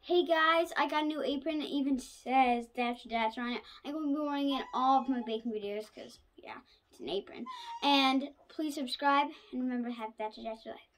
Hey guys, I got a new apron. It even says Thatcher Datcher on it. I'm going to be wearing it in all of my baking videos because, yeah, it's an apron. And please subscribe and remember to have Thatcher Datcher life.